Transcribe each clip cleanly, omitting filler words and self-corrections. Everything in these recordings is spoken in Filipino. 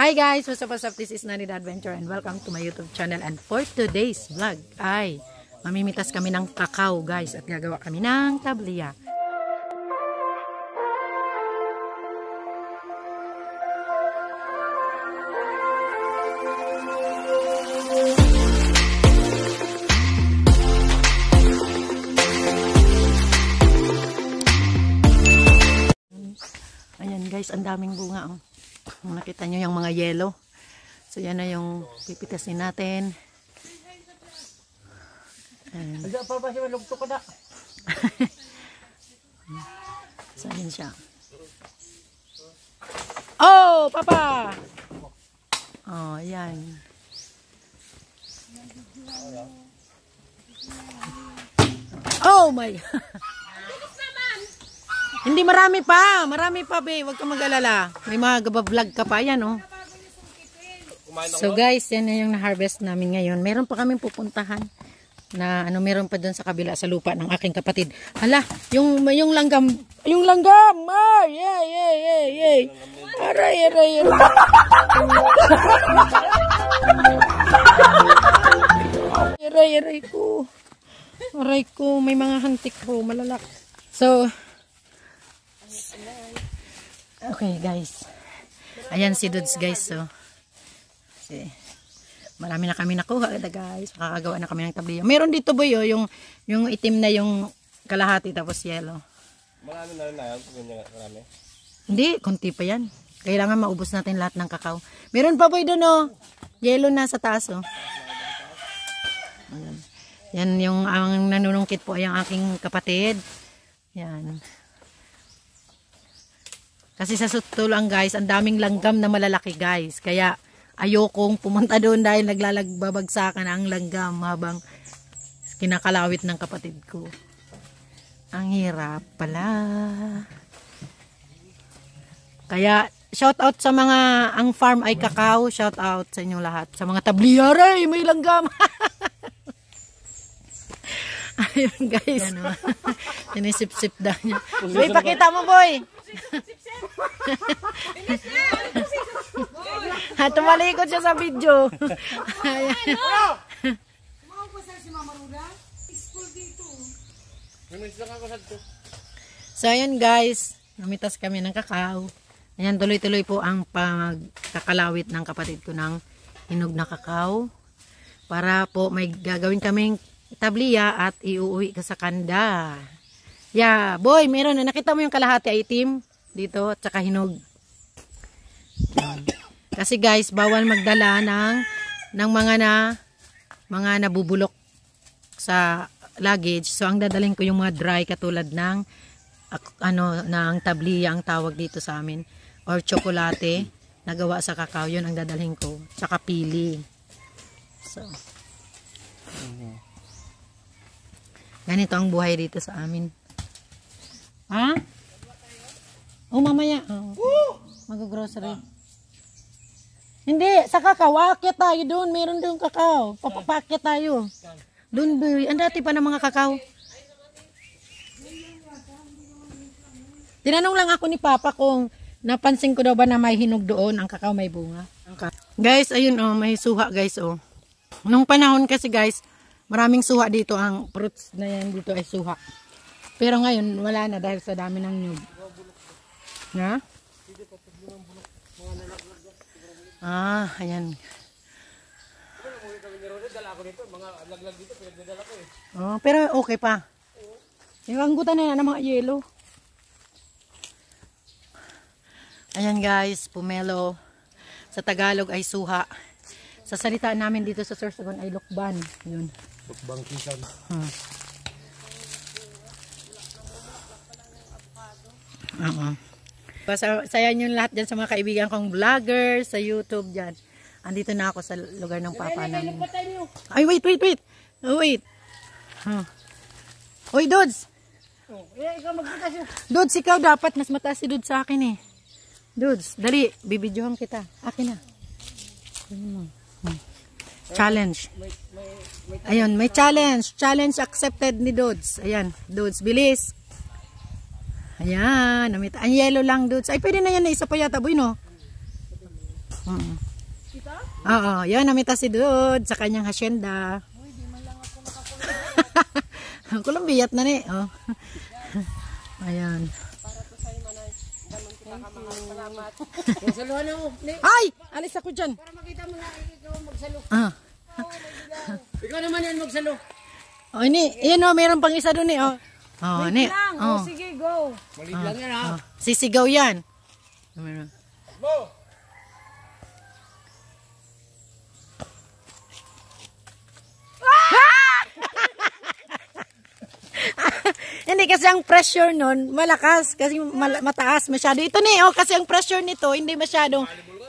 Hi guys, what's up? This is Nani the Adventure and welcome to my YouTube channel. And for today's vlog ay mamimitas kami ng kakao guys at gagawa kami ng tabliya. Ayan guys, ang daming bunga oh. Nakita nyo yung mga yellow. So yan na yung pipitasin natin. So yan siya. Oh, papa! Oh, yan. Oh my! Hindi, marami pa be, huwag ka mag-alala. May mga vlog ka pa yan oh. So guys, yan na yung na-harvest namin ngayon. Meron pa kaming pupuntahan na meron pa doon sa kabila sa lupa ng aking kapatid. Hala, yung langgam, ah, yay. Aray. Aray ko, may mga hantik po, malalak. So, okay guys, ayan si Dudes guys. So marami na kami nakuha guys, makakagawa na kami ng tabliya. Meron dito boy oh, yung itim na yung kalahati tapos yellow. Marami na rin na yan, marami. Hindi, konti pa yan. Kailangan maubos natin lahat ng kakao. Meron pa boy doon oh, yellow na sa taas oh. Ayan. Yan yung ang nanunungkit po ay ang aking kapatid. Yan. Kasi sa sutulang guys, ang daming langgam na malalaki guys. Kaya ayokong pumunta doon dahil nagbabagsakan ang langgam habang kinakalawit ng kapatid ko. Ang hirap pala. Kaya shout out sa mga ang farm ay kakao. Shout out sa inyong lahat. Sa mga tabliyaray, may langgam. Ayun guys. Sinisip-sip daw niya. Boy, pakita mo boy. Tumalikod siya sa video. So ayan guys, namitas kami ng kakao. Ayan, tuloy-tuloy po ang pagkakalawit ng kapatid ko ng hinog na kakao. Para po may gagawin kaming tabliya at iuwi ka sa kanda. Yeah, boy, meron na. Nakita mo yung kalahati itim dito at saka hinog. Kasi guys, bawal magdala ng mga nabubulok sa luggage. So ang dadalhin ko yung mga dry katulad ng ng tabliya ang tawag dito sa amin or tsokolate na gawa sa kakao, yun ang dadalhin ko. Saka pili. So ganito ang buhay dito sa amin. Ha? Oh, mamaya. Oh. Mag-grocery. Hindi, sa kakao. Akyat tayo doon. Meron doon kakao. Papakyat tayo. Doon, boy. Ang dati pa ng mga kakao. Tinanong lang ako ni Papa kung napansin ko daw ba na may hinog doon. Ang kakao may bunga. Guys, ayun oh. May suha guys oh. Nung panahon kasi guys, maraming suha dito. Ang fruits na yan dito ay suha. Pero ngayon, wala na dahil sa dami ng nyug. Na? Ah, ayan. Oh, pero okay pa. Yung anggutan na yan ng mga yellow. Ayan guys, pumelo. Sa Tagalog ay suha. Sa salita namin dito sa Sorsogon ay lukban. Yun. Lukbang kisan. Saya nyo lahat dyan sa mga kaibigan kong vlogger sa YouTube dyan. Andito na ako sa lugar ng papa namin. Ay, wait. Oh, wait. Uy, Dudes. Dudes, ikaw dapat. Mas mataas si Dudes sa akin eh. Dudes, dali. Bibidyohan kita. Akin na. Challenge. Ayun, may challenge. Challenge accepted ni Dudes. Ayan, Dudes, bilis. Ayan, ang yellow lang Dudes. Ay, pwede na yan na isa pa yata, boy, no? Mm. Oo, yun, namitas si Dude sa kanyang hacienda. Uy, di man lang ako nakakulong. Kulumbiyat na ni. Oh. Ayan. Para to sa'yo, manay. Ganun kita kamahal. Salamat. Magsaluhan ako. Ay! Alis ako dyan. Para makita mo na ikaw magsalo. Ah. Ikaw naman yan magsalo. Oh, ini, yun oh, meron pang isa doon eh. Oh, oh ni. Lang. Oh. Sige, go. Malit lang yan ha. Oh. Sisigaw yan. Go. Hindi kasi ang pressure nun malakas kasi mataas masyado. Ito ni, oh, kasi ang pressure nito hindi masyadong.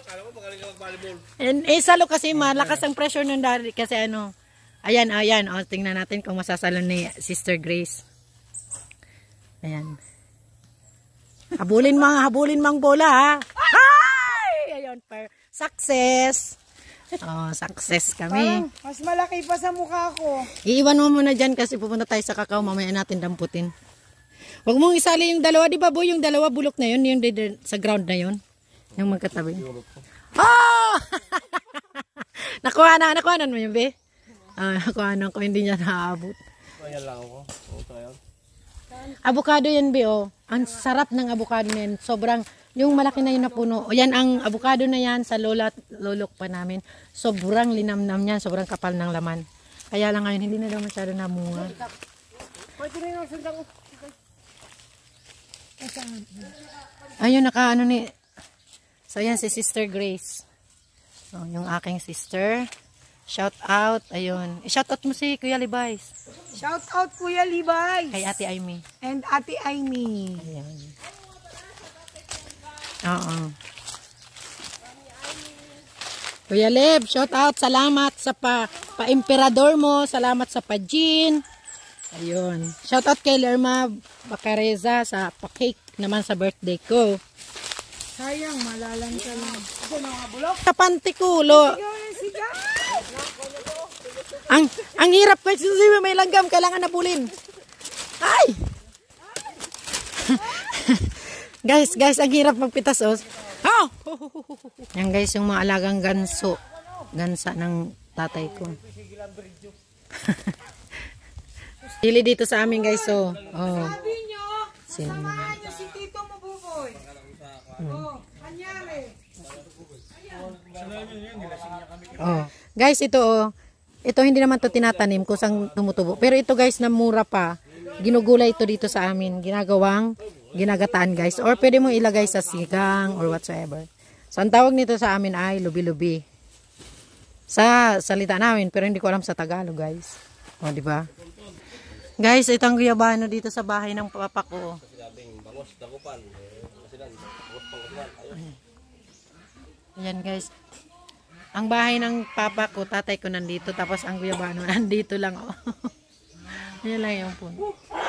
Salo kasi malakas ang pressure nun dahil kasi ano. Ayan, ayan, oh, tingnan natin kung masasalon ni Sister Grace. Ayan. Habulin mang bola ha. Ay! Ayun, success. Oh, success kami. Parang mas malaki pa sa mukha ko. Iiwan mo muna dyan kasi pupunta tayo sa kakao. Mamaya natin damputin. Huwag mong isali yung dalawa. Di ba, boy? Yung dalawa bulok na yun. Yung sa ground na yun. Yung magkatabi. Oh! nakuha na mo yun, be? Nakuha na ko. Hindi niya naaabot. Ayan lang ako. Avocado yan, be, oh. Ang sarap ng avocado na yan. Sobrang, yung malaki na yun na puno. O, yan, ang avocado na yan sa lolok pa namin. Sobrang linamnam yan. Sobrang kapal ng laman. Kaya lang ngayon, hindi na daw masyado namunga. Ayun, naka ano ni. So, yan si Sister Grace. So, yung aking sister. Shout out. Ayun. I-shout out mo si Kuya Libays. Shout out Kuya Libay. Kay Ate Aimee. And Ate Aimee. Ayan. Oo. Kuya Leb, shout out. Salamat sa pa-emperador mo. Salamat sa pa-gin. Ayun. Shout out kay Lerma Bacareza sa pa-cake naman sa birthday ko. Sayang, malalang ka lang. Ako mga bulok. Kapante ko, lo. Ang hirap ko. May langgam. Kailangan nabulin. Ay! guys, ang hirap magpitas, oh. Oh! Yan guys, yung mga alagang ganso. Gansa ng tatay ko. Dili dito sa amin guys, oh. Oh. Sabi nyo, Samahan nyo si Tito Mabuboy. Oh, kanyari. Oh. Guys, ito oh. Ito hindi naman to tinatanim kung saan tumutubo. Pero ito guys, na mura pa. Ginugulay ito dito sa amin. Ginagataan guys. Or pwede mo ilagay sa sigang or whatsoever. So, ang tawag nito sa amin ay lubi-lubi. Sa salita namin, pero hindi ko alam sa Tagalog guys. O, di ba? Guys, itong guyabano dito sa bahay ng papa ko. Ayan guys. Ang bahay ng papa ko, tatay ko nandito. Tapos ang guyabano nandito lang. Oh. Yan lang yung punto.